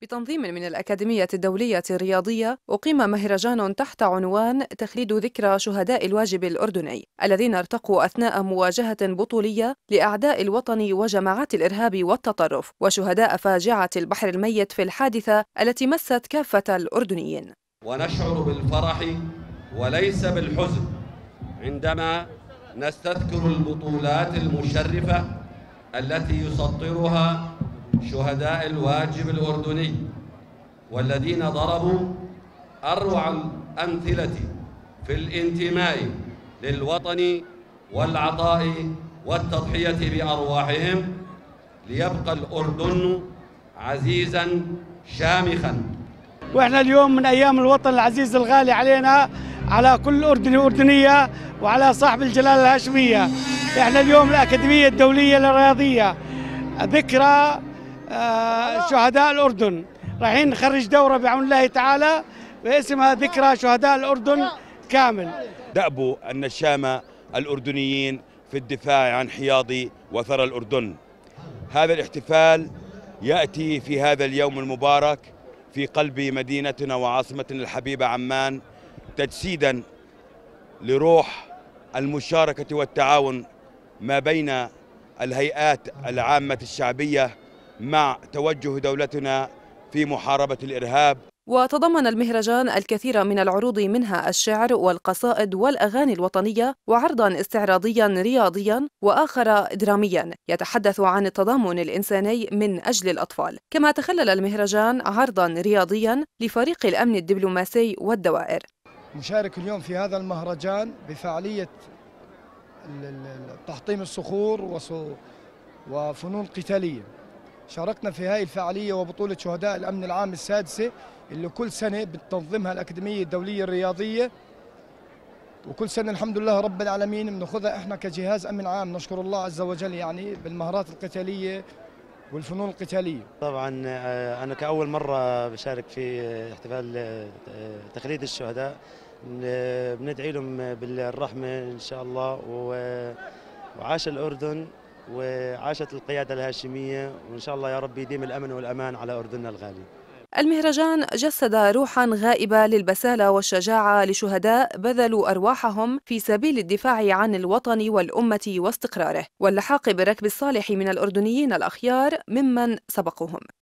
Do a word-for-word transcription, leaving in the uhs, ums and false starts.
بتنظيم من الأكاديمية الدولية الرياضية أقيم مهرجان تحت عنوان تخليد ذكرى شهداء الواجب الأردني الذين ارتقوا أثناء مواجهة بطولية لأعداء الوطن وجماعات الإرهاب والتطرف وشهداء فاجعة البحر الميت في الحادثة التي مست كافة الأردنيين. ونشعر بالفرح وليس بالحزن عندما نستذكر البطولات المشرفة التي يسطرها شهداء الواجب الأردني والذين ضربوا أروع الأمثلة في الانتماء للوطن والعطاء والتضحية بأرواحهم ليبقى الأردن عزيزاً شامخاً. وإحنا اليوم من أيام الوطن العزيز الغالي علينا، على كل أردني وأردنية وعلى صاحب الجلالة الهاشمية. إحنا اليوم الأكاديمية الدولية للرياضية ذكرى شهداء الأردن، رايحين نخرج دورة بعون الله تعالى باسمها ذكرى شهداء الأردن كامل. دأب النشامة الأردنيين في الدفاع عن حياض وثرى الأردن. هذا الاحتفال يأتي في هذا اليوم المبارك في قلب مدينتنا وعاصمتنا الحبيبة عمان، تجسيدا لروح المشاركة والتعاون ما بين الهيئات العامة الشعبية مع توجه دولتنا في محاربة الإرهاب. وتضمن المهرجان الكثير من العروض، منها الشعر والقصائد والأغاني الوطنية، وعرضاً استعراضياً رياضياً وآخر درامياً يتحدث عن التضامن الإنساني من أجل الأطفال. كما تخلل المهرجان عرضاً رياضياً لفريق الأمن الدبلوماسي والدوائر. مشارك اليوم في هذا المهرجان بفعالية تحطيم الصخور وفنون قتالية. شاركنا في هذه الفعالية وبطولة شهداء الأمن العام السادسة اللي كل سنة بتنظمها الأكاديمية الدولية الرياضية، وكل سنة الحمد لله رب العالمين بناخذها احنا كجهاز أمن عام، نشكر الله عز وجل يعني بالمهارات القتالية والفنون القتالية. طبعا أنا كأول مرة بشارك في احتفال تخليد الشهداء، بندعي لهم بالرحمة إن شاء الله، وعاش الأردن وعاشت القيادة الهاشمية، وإن شاء الله يا رب يديم الأمن والأمان على أردننا الغالي. المهرجان جسد روحاً غائبة للبسالة والشجاعة لشهداء بذلوا أرواحهم في سبيل الدفاع عن الوطن والأمة واستقراره، واللحاق بالركب الصالح من الأردنيين الأخيار ممن سبقوهم.